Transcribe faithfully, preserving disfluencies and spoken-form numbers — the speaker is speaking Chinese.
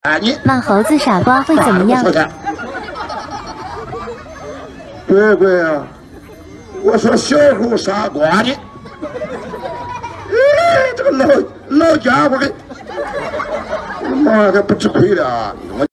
哎，你骂猴子傻瓜会怎么样？ 对对啊，我说小猴傻瓜呢，哎，这个老老家伙的，妈的不吃亏了啊！我。